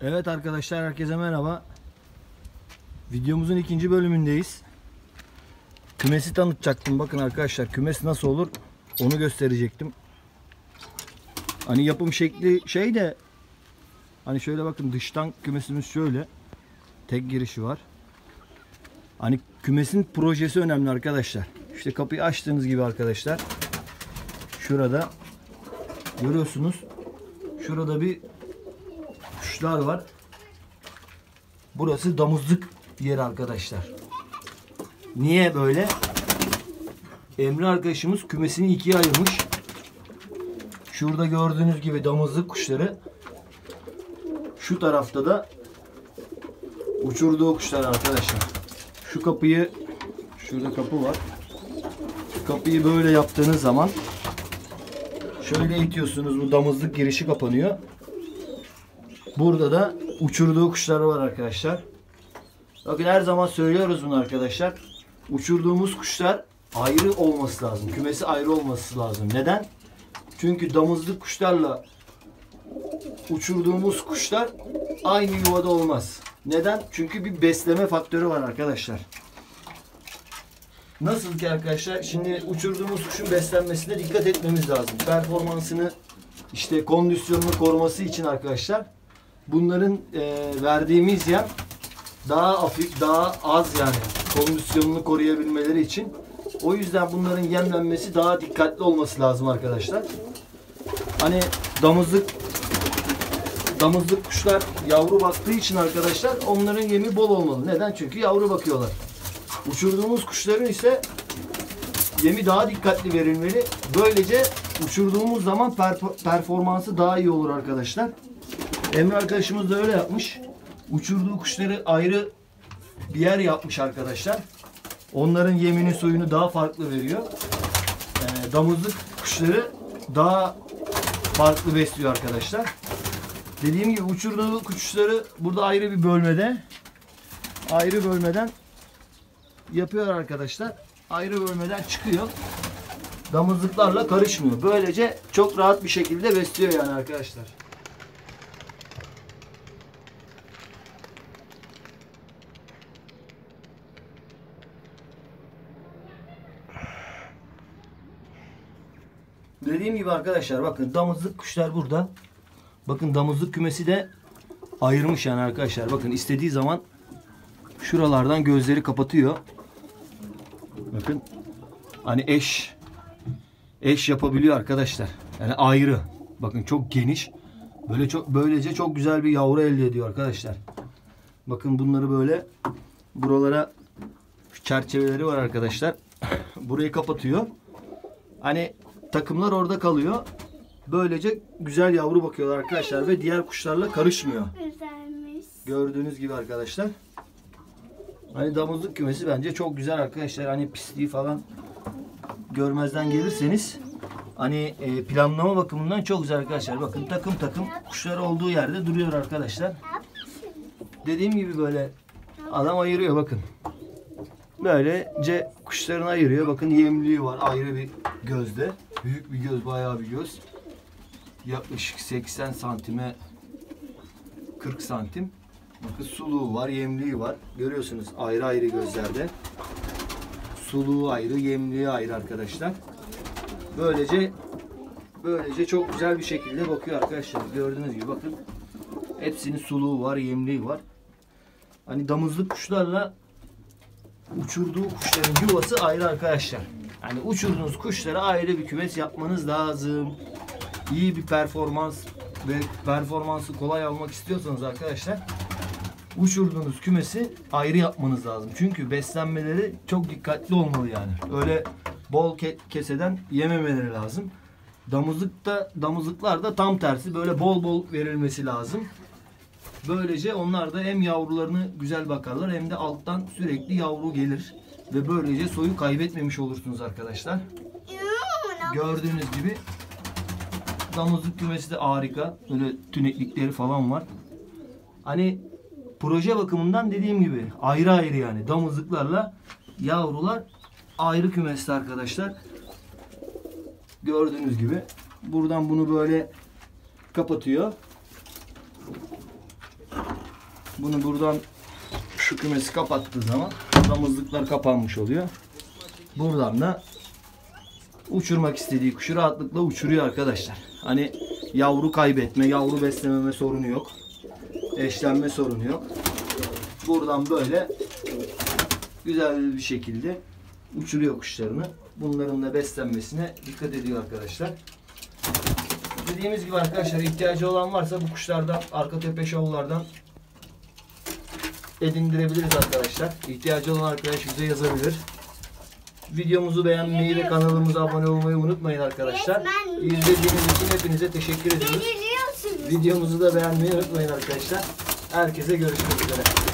Evet arkadaşlar, herkese merhaba. Videomuzun ikinci bölümündeyiz. Kümesi tanıtacaktım. Bakın arkadaşlar, kümes nasıl olur onu gösterecektim. Hani yapım şekli şey de, hani şöyle bakın, dıştan kümesimiz şöyle. Tek girişi var. Hani kümesin projesi önemli arkadaşlar. İşte kapıyı açtığınız gibi arkadaşlar, şurada görüyorsunuz. Şurada bir kuşlar var. Burası damızlık yeri arkadaşlar. Niye böyle? Emre arkadaşımız kümesini ikiye ayırmış. Şurada gördüğünüz gibi damızlık kuşları. Şu tarafta da uçurduğu kuşlar arkadaşlar. Şu kapıyı, şurada kapı var. Şu kapıyı böyle yaptığınız zaman şöyle itiyorsunuz, bu damızlık girişi kapanıyor. Burada da uçurduğu kuşları var arkadaşlar. Bakın, her zaman söylüyoruz bunu arkadaşlar. Uçurduğumuz kuşlar ayrı olması lazım. Kümesi ayrı olması lazım. Neden? Çünkü damızlık kuşlarla uçurduğumuz kuşlar aynı yuvada olmaz. Neden? Çünkü bir besleme faktörü var arkadaşlar. Nasıl ki arkadaşlar, şimdi uçurduğumuz kuşun beslenmesine dikkat etmemiz lazım. Performansını, işte kondisyonunu koruması için arkadaşlar, bunların verdiğimiz yem daha hafif, daha az, yani kondisyonunu koruyabilmeleri için. O yüzden bunların yemlenmesi daha dikkatli olması lazım arkadaşlar. Hani damızlık kuşlar yavru baktığı için arkadaşlar, onların yemi bol olmalı. Neden? Çünkü yavru bakıyorlar. Uçurduğumuz kuşların ise yemi daha dikkatli verilmeli. Böylece uçurduğumuz zaman performansı daha iyi olur arkadaşlar. Emre arkadaşımız da öyle yapmış. Uçurduğu kuşları ayrı bir yer yapmış arkadaşlar. Onların yemini, suyunu daha farklı veriyor. Damızlık kuşları daha farklı besliyor arkadaşlar. Dediğim gibi uçurduğu kuşları burada ayrı bir bölmede, ayrı bölmeden yapıyor arkadaşlar. Ayrı bölmeden çıkıyor. Damızlıklarla karışmıyor. Böylece çok rahat bir şekilde besliyor yani arkadaşlar. Dediğim gibi arkadaşlar, bakın damızlık kuşlar burada. Bakın, damızlık kümesi de ayırmış yani arkadaşlar. Bakın, istediği zaman şuralardan gözleri kapatıyor. Bakın, hani eş yapabiliyor arkadaşlar. Yani ayrı. Bakın, çok geniş. Böylece çok güzel bir yavru elde ediyor arkadaşlar. Bakın, bunları böyle buralara çerçeveleri var arkadaşlar. Burayı kapatıyor. Hani takımlar orada kalıyor. Böylece güzel yavru bakıyorlar arkadaşlar ve diğer kuşlarla karışmıyor. Güzelmiş. Gördüğünüz gibi arkadaşlar. Hani damızlık kümesi bence çok güzel arkadaşlar. Hani pisliği falan görmezden gelirseniz, hani planlama bakımından çok güzel arkadaşlar. Bakın, takım takım kuşlar olduğu yerde duruyor arkadaşlar. Dediğim gibi böyle adam ayırıyor, bakın. Böylece kuşlarını ayırıyor. Bakın, yemliği var ayrı bir gözde. Büyük bir göz, bayağı bir göz. Yaklaşık 80 santime 40 santim. Bakın, suluğu var, yemliği var. Görüyorsunuz, ayrı ayrı gözlerde. Suluğu ayrı, yemliği ayrı arkadaşlar. Böylece çok güzel bir şekilde bakıyor arkadaşlar. Gördüğünüz gibi bakın. Hepsinin suluğu var, yemliği var. Hani damızlık kuşlarla uçurduğu kuşların yuvası ayrı arkadaşlar. Yani uçurduğunuz kuşlara ayrı bir kümes yapmanız lazım. İyi bir performans ve performansı kolay almak istiyorsanız arkadaşlar, uçurduğunuz kümesi ayrı yapmanız lazım. Çünkü beslenmeleri çok dikkatli olmalı yani. Öyle bol keseden yememeleri lazım. Damızlıklar da tam tersi, böyle bol bol verilmesi lazım. Böylece onlar da hem yavrularını güzel bakarlar, hem de alttan sürekli yavru gelir. Ve böylece soyu kaybetmemiş olursunuz arkadaşlar. Gördüğünüz gibi damızlık kümesi de harika. Böyle tüneklikleri falan var. Hani proje bakımından dediğim gibi ayrı ayrı, yani damızlıklarla yavrular ayrı kümeste arkadaşlar. Gördüğünüz gibi buradan bunu böyle kapatıyor. Bunu buradan şu kümesi kapattığı zaman damızlıklar kapanmış oluyor. Buradan da uçurmak istediği kuşu rahatlıkla uçuruyor arkadaşlar. Hani yavru kaybetme, yavru beslememe sorunu yok. Eşlenme sorunu yok. Buradan böyle güzel bir şekilde uçuruyor kuşlarını. Bunların da beslenmesine dikkat ediyor arkadaşlar. Dediğimiz gibi arkadaşlar, ihtiyacı olan varsa bu kuşlardan, arka tepe şovlardan edindirebiliriz arkadaşlar. İhtiyacı olan arkadaş bize yazabilir. Videomuzu beğenmeyi ve kanalımıza abone olmayı unutmayın arkadaşlar. İzlediğiniz için hepinize teşekkür ediyoruz. Videomuzu da beğenmeyi unutmayın arkadaşlar. Herkese görüşmek üzere.